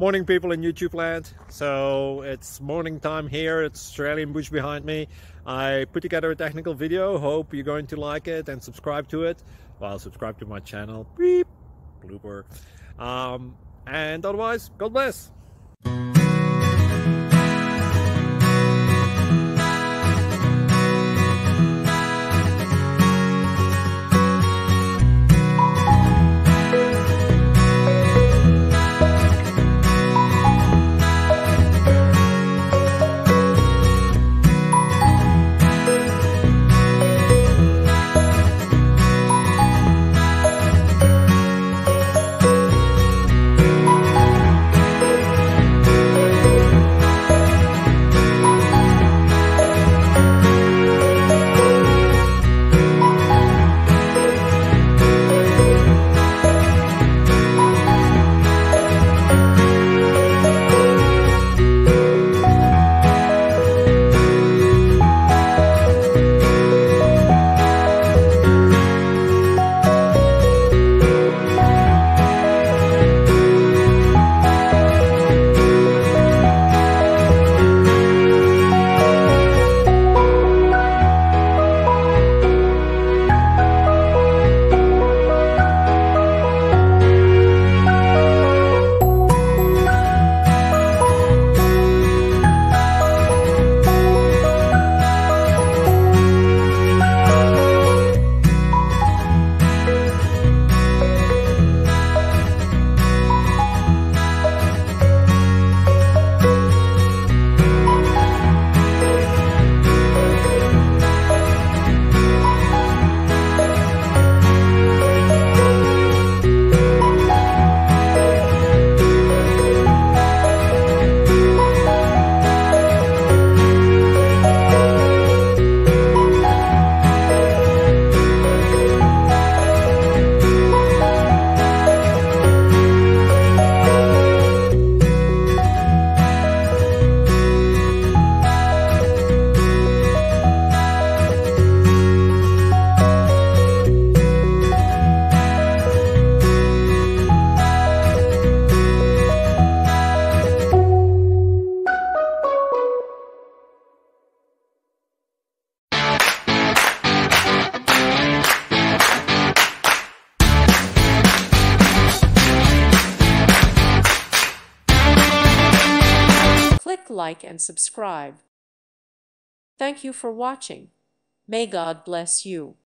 Morning people in YouTube land. So it's morning time here. It's Australian bush behind me. I put together a technical video. Hope you're going to like it and subscribe to it. Well, subscribe to my channel. Beep. Blooper. And otherwise, God bless. Click like and subscribe. Thank you for watching. May God bless you.